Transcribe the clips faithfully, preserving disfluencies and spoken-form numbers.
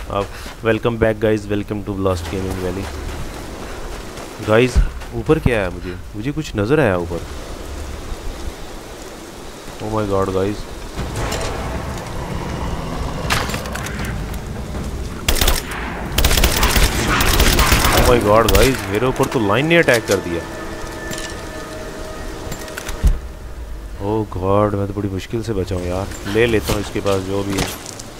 अब welcome back guys, welcome to last gaming valley. Guys ऊपर क्या है? मुझे मुझे कुछ नज़र आया ऊपर। Oh my God guys, oh my God guys, मेरे ऊपर तो लाइन ने अटैक कर दिया। ओह गॉड, मैं तो बड़ी मुश्किल से बचा हूँ यार। ले लेता हूँ इसके पास जो भी है।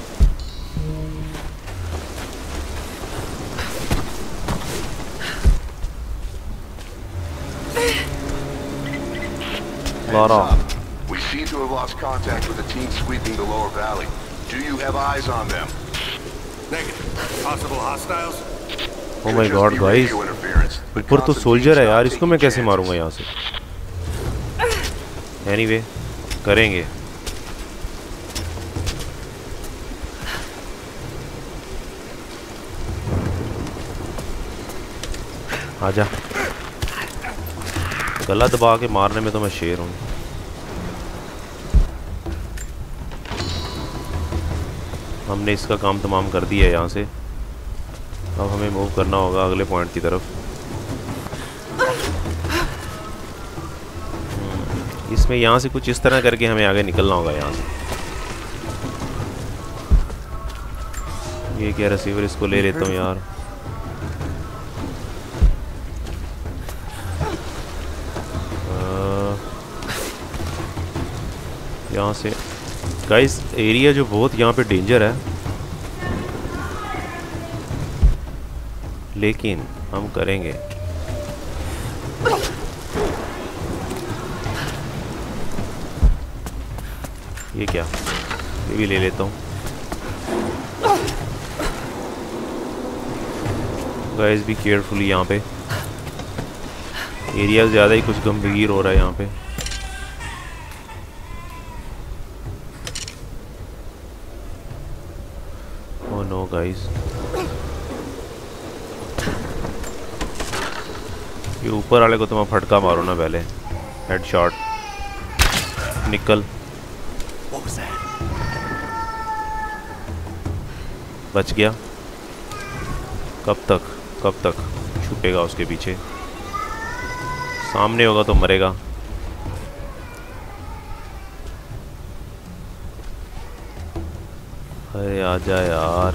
Lara. We seem to have lost contact with the team sweeping the lower valley. Do you have eyes on them? Negative. Possible hostiles? Oh my God, guys. ऊपर तो सोल्जर है यार, इसको मैं कैसे मारूंगा यहाँ से? Anyway, करेंगे। आजा। गला दबा के मारने में तो मैं शेर हूँ। हमने इसका काम तमाम कर दिया है यहाँ से। अब हमें मूव करना होगा अगले पॉइंट की तरफ। इसमें यहाँ से कुछ इस तरह करके हमें आगे निकलना होगा यहाँ से। ये क्या रिसीवर, इसको ले लेता हूँ यार। यहाँ से गाइस एरिया जो बहुत यहाँ पे डेंजर है, लेकिन हम करेंगे। ये क्या, ये भी ले लेता हूँ। गाइस बी केयरफुली, यहाँ पे एरिया ज़्यादा ही कुछ गंभीर हो रहा है यहाँ पे। Oh no guys, ये ऊपर वाले को तो मैं फटका मारो ना पहले। हेडशॉट, निकल। बच गया। कब तक कब तक छुपेगा उसके पीछे? सामने होगा तो मरेगा। अरे आजा यार।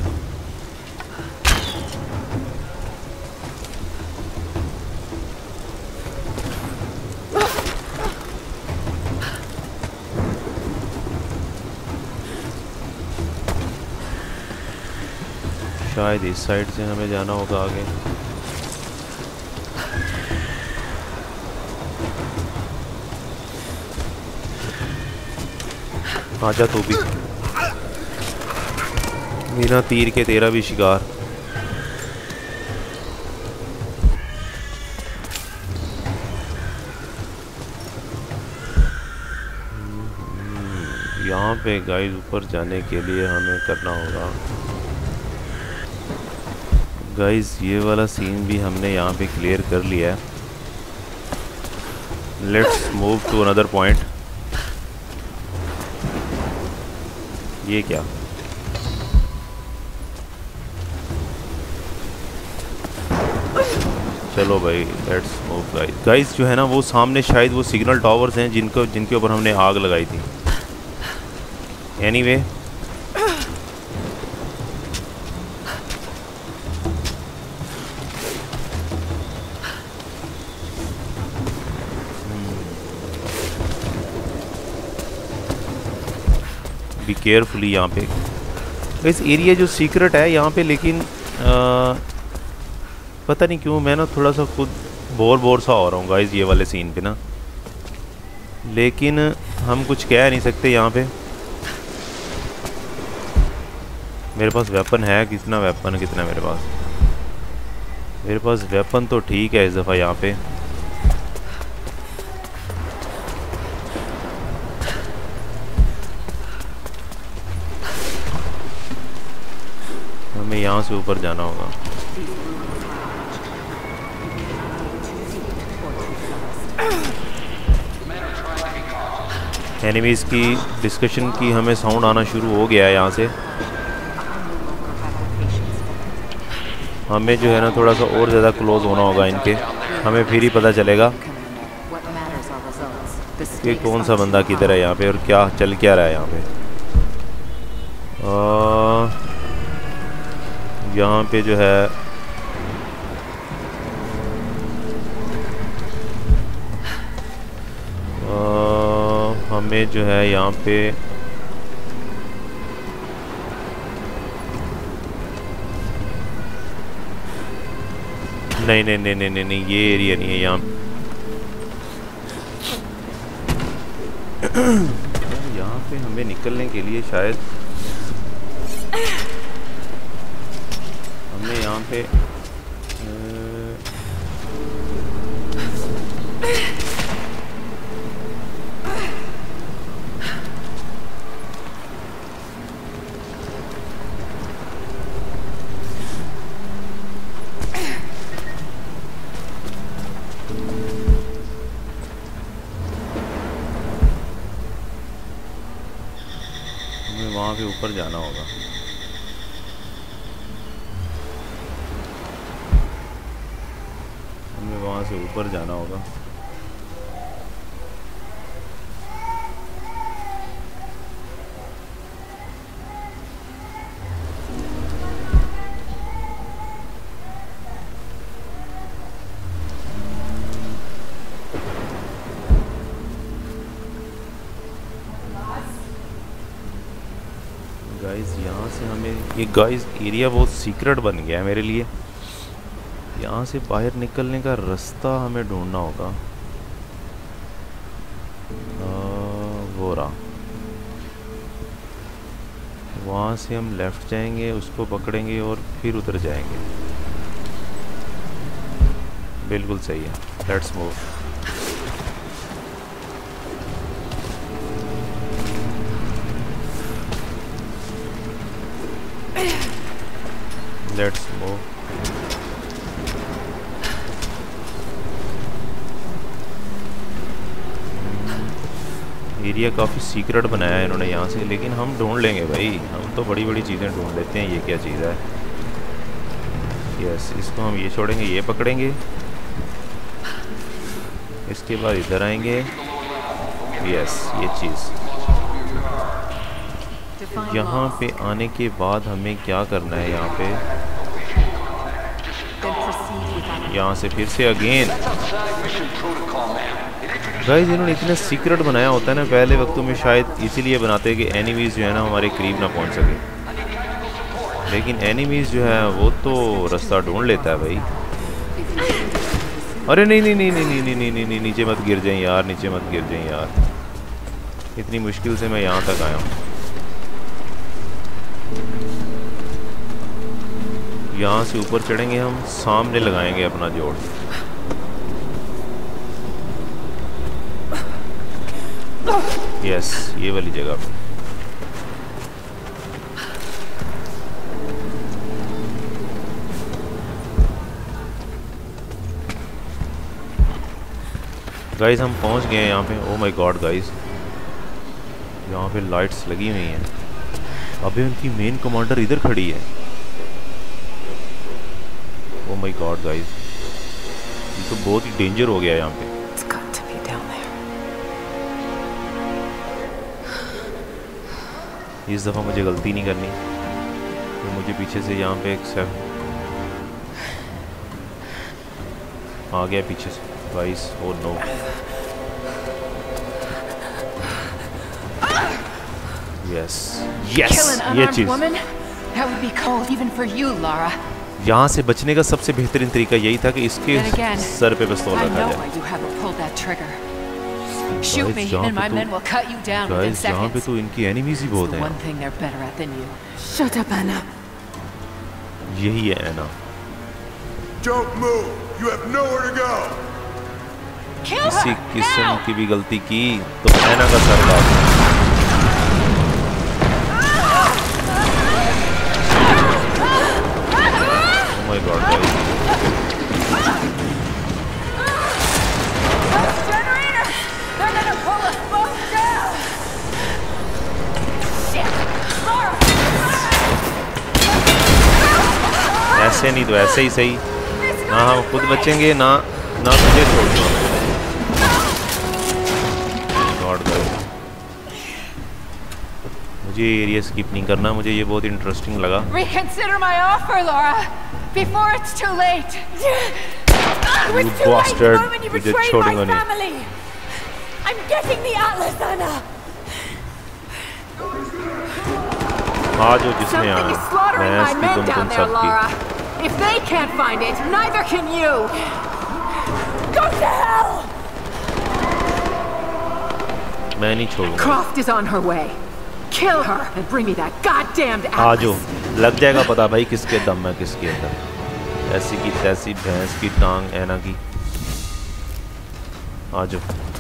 शायद इस साइड से हमें जाना होगा आगे। आजा तू भी। बिना तीर के तेरा भी शिकार। यहाँ पे गाइस ऊपर जाने के लिए हमें करना होगा। गाइस ये वाला सीन भी हमने यहाँ पे क्लियर कर लिया है। Let's move to another point. ये क्या? चलो भाई लेट्स मूव गाइस। गाइस जो है ना वो सामने शायद वो सिग्नल टावर्स हैं जिनको जिनके ऊपर हमने आग लगाई थी। एनीवे बी केयरफुली यहाँ पे। इस एरिया जो सीक्रेट है यहाँ पे, लेकिन आ, पता नहीं क्यों मैं ना थोड़ा सा खुद बोर बोर सा हो रहा हूँ गाइस ये वाले सीन पे ना। लेकिन हम कुछ कह नहीं सकते यहाँ पे। मेरे पास वेपन है, कितना वेपन कितना मेरे पास? मेरे पास वेपन तो ठीक है इस दफ़ा यहाँ पे। हमें यहाँ से ऊपर जाना होगा। एनिमीज़ की डिस्कशन की हमें साउंड आना शुरू हो गया है यहाँ से। हमें जो है ना थोड़ा सा और ज़्यादा क्लोज होना होगा इनके, हमें फिर ही पता चलेगा कि कौन सा बंदा किधर है यहाँ पे और क्या चल क्या रहा है यहाँ पे। यहाँ पे जो है आ, हमें जो है यहाँ पे नहीं नहीं नहीं नहीं नहीं नहीं ये एरिया नहीं है यहाँ। यहाँ पे हमें निकलने के लिए शायद हमें यहाँ पे वहाँ पे ऊपर जाना होगा। हमें वहाँ से ऊपर जाना होगा। गाइस यहाँ से हमें ये गाइस एरिया बहुत सीक्रेट बन गया है मेरे लिए। यहाँ से बाहर निकलने का रास्ता हमें ढूंढना होगा। वो रहा, वहाँ से हम लेफ़्ट जाएंगे, उसको पकड़ेंगे और फिर उधर जाएंगे। बिल्कुल सही है, let's move. Let's move. Area काफ़ी सीक्रेट बनाया है इन्होंने यहाँ से, लेकिन हम ढूंढ लेंगे भाई, हम तो बड़ी बड़ी चीज़ें ढूंढ लेते हैं। ये क्या चीज़ है? यस, इसको हम ये छोड़ेंगे, ये पकड़ेंगे, इसके बाद इधर आएंगे। यस, ये चीज़। यहाँ पे आने के बाद हमें क्या करना है? यहाँ पे यहाँ से फिर से अगेन गाइस, इन्होंने इतना सीक्रेट बनाया होता है ना पहले वक्तों में, शायद इसीलिए बनाते हैं कि एनिमीज़ जो है ना हमारे करीब ना पहुंच सके। लेकिन एनिमीज़ जो है वो तो रास्ता ढूंढ लेता है भाई। अरे नहीं नहीं नहीं नहीं नहीं नहीं नहीं नहीं नहीं नीचे मत गिर जाएं यार, नीचे मत गिर जाएं यार। इतनी मुश्किल से मैं यहाँ तक आया हूँ। यहाँ से ऊपर चढ़ेंगे हम, सामने लगाएंगे अपना जोड़। यस, ये वाली जगह पे। गाइस हम पहुंच गए हैं यहाँ पे। ओ माय गॉड गाइस, यहाँ पे लाइट्स लगी हुई हैं। अभी उनकी मेन कमांडर इधर खड़ी है। ओ माय गॉड गाइस, ये तो बहुत ही डेंजर हो गया यहाँ पे। इस दफ़ा मुझे गलती नहीं करनी, तो मुझे पीछे से यहाँ पे एक सेफ आ गया पीछे से guys. Oh no, yes yes, ये चीज़। यहाँ से बचने का सबसे बेहतरीन तरीका यही था कि इसके सर पे पिस्तौल रखा जाए। Shoot me and my men will cut you down within seconds. यहाँ पे तो इनकी एनिमीज ही बहुत हैं। One thing they're better at than you. Shut up, Anna. यही है Anna. Don't move. You have nowhere to go. किसी किस्म की भी गलती की तो Anna का सर काट। Oh my God, guys. ऐसे नहीं तो ऐसे ही सही, ना हम खुद बचेंगे ना ना तुझे छोड़ना। गॉड गॉड, मुझे एरिया स्किप नहीं करना, मुझे ये बहुत इंटरेस्टिंग लगा। Reconsider my offer, Laura, before it's too late. You bastard, मुझे छोड़ूंगा नहीं। I'm getting the Atlas, Anna. आज जो जिसने आना, Something is slaughtering मैं my इसकी men तुम down तुम there, सबकी। Laura. If they can't find it, neither can you. Go to hell. मैं नहीं छोड़ूंगा। Croft is on her way. Kill her and bring me that goddamned uh Atlas. जाओ, लग जाएगा पता भाई किसके दम है किसके अंदर। ऐसी की तैसी भैंस की टांग ऐना की। आ जाओ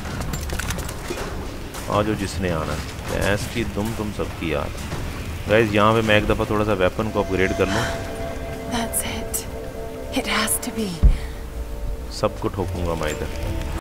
आ जाओ जिसने आना है, भैंस की दुम तुम सबकी यार। गाइस यहाँ पे मैं एक दफ़ा थोड़ा सा वेपन को अपग्रेड कर लूँ। That's it. It has to be. सबको ठोकूंगा मैं इधर।